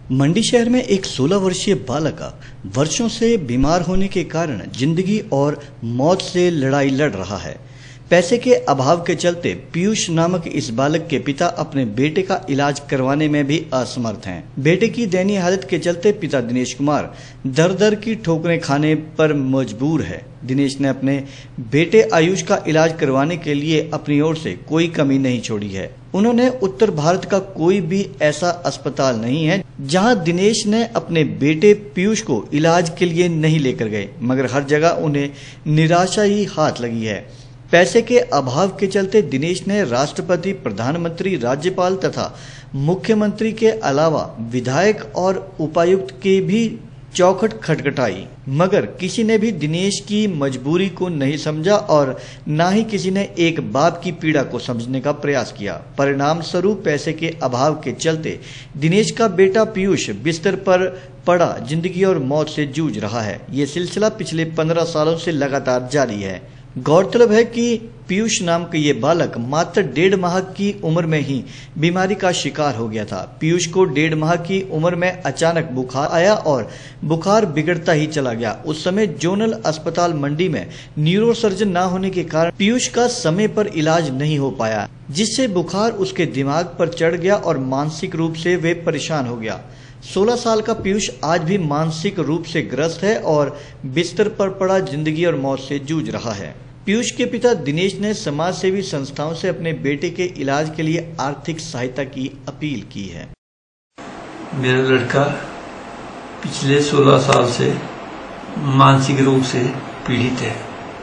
मंडी शहर में एक 16 वर्षीय बालक वर्षों से बीमार होने के कारण जिंदगी और मौत से लड़ाई लड़ रहा है। पैसे के अभाव के चलते पीयूष नामक इस बालक के पिता अपने बेटे का इलाज करवाने में भी असमर्थ हैं। बेटे की दयनीय हालत के चलते पिता दिनेश कुमार दर दर की ठोकरें खाने पर मजबूर है। दिनेश ने अपने बेटे आयुष का इलाज करवाने के लिए अपनी ओर से कोई कमी नहीं छोड़ी है। उन्होंने उत्तर भारत का कोई भी ऐसा अस्पताल नहीं है जहां दिनेश ने अपने बेटे पीयूष को इलाज के लिए नहीं लेकर गए, मगर हर जगह उन्हें निराशा ही हाथ लगी है। पैसे के अभाव के चलते दिनेश ने राष्ट्रपति, प्रधानमंत्री, राज्यपाल तथा मुख्यमंत्री के अलावा विधायक और उपायुक्त की भी चौखट खटखटाई, मगर किसी ने भी दिनेश की मजबूरी को नहीं समझा और न ही किसी ने एक बाप की पीड़ा को समझने का प्रयास किया। परिणाम स्वरूप पैसे के अभाव के चलते दिनेश का बेटा पीयूष बिस्तर पर पड़ा जिंदगी और मौत से जूझ रहा है। ये सिलसिला पिछले 15 सालों से लगातार जारी है। गौरतलब है कि पीयूष नाम का ये बालक मात्र 1.5 माह की उम्र में ही बीमारी का शिकार हो गया था। पीयूष को 1.5 माह की उम्र में अचानक बुखार आया और बुखार बिगड़ता ही चला गया। उस समय जोनल अस्पताल मंडी में न्यूरोसर्जन न होने के कारण पीयूष का समय पर इलाज नहीं हो पाया, जिससे बुखार उसके दिमाग पर चढ़ गया और मानसिक रूप से वे परेशान हो गया। 16 साल का पीयूष आज भी मानसिक रूप से ग्रस्त है और बिस्तर पर पड़ा जिंदगी और मौत से जूझ रहा है। पीयूष के पिता दिनेश ने समाज सेवी संस्थाओं से अपने बेटे के इलाज के लिए आर्थिक सहायता की अपील की है। मेरा लड़का पिछले 16 साल से मानसिक रूप से पीड़ित है।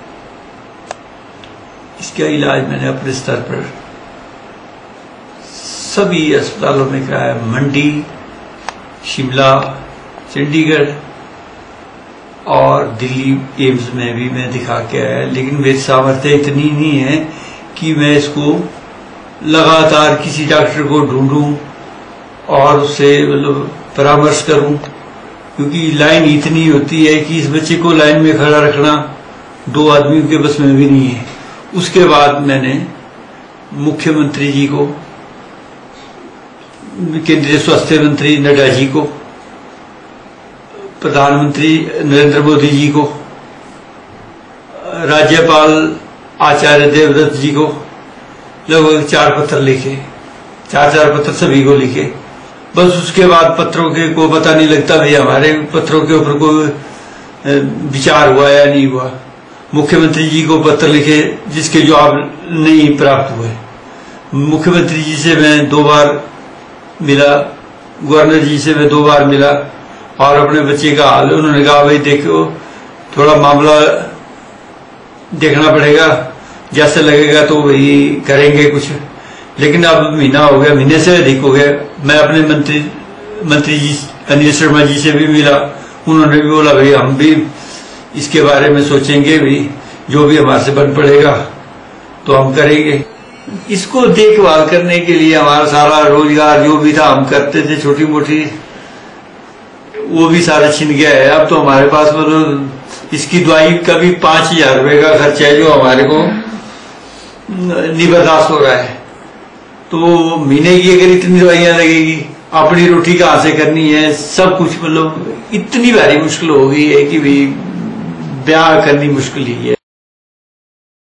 इसका इलाज मैंने अपने स्तर पर सभी अस्पतालों में कराया। मंडी, शिमला, चंडीगढ़ और दिल्ली एम्स में भी मैं दिखा के आया, लेकिन मेरी सामर्थ्य इतनी नहीं है कि मैं इसको लगातार किसी डॉक्टर को ढूंढूं और उससे मतलब परामर्श करूं, क्योंकि लाइन इतनी होती है कि इस बच्चे को लाइन में खड़ा रखना 2 आदमियों के बस में भी नहीं है। उसके बाद मैंने मुख्यमंत्री जी को, केंद्रीय स्वास्थ्य मंत्री नड्डा जी को, प्रधानमंत्री नरेंद्र मोदी जी को, राज्यपाल आचार्य देवव्रत जी को लगभग 4 पत्र लिखे, 4 पत्र सभी को लिखे। बस उसके बाद पत्रों के को पता नहीं लगता भाई हमारे पत्रों के ऊपर कोई विचार हुआ या नहीं हुआ। मुख्यमंत्री जी को पत्र लिखे जिसके जवाब नहीं प्राप्त हुए। मुख्यमंत्री जी से मैं 2 बार मिला, गवर्नर जी से मैं 2 बार मिला और अपने बच्चे का हाल उन्होंने कहा भाई देखो थोड़ा मामला देखना पड़ेगा, जैसे लगेगा तो वही करेंगे कुछ। लेकिन अब महीना हो गया, महीने से अधिक हो गया। मैं अपने मंत्री जी अनिल शर्मा जी से भी मिला, उन्होंने भी बोला भाई हम भी इसके बारे में सोचेंगे, भाई जो भी हमारे से बन पड़ेगा तो हम करेंगे। इसको देखभाल करने के लिए हमारा सारा रोजगार जो भी था हम करते थे, छोटी मोटी, वो भी सारा छिन गया है। अब तो हमारे पास मतलब इसकी दवाई का भी 5,000 रुपए का खर्चा है जो हमारे को नहीं बर्दाश्त हो रहा है। तो महीने की अगर इतनी दवाइयां लगेगी, अपनी रोटी कहाँ से करनी है, सब कुछ मतलब इतनी भारी मुश्किल हो गई है कि भाई ब्याह करनी मुश्किल ही है।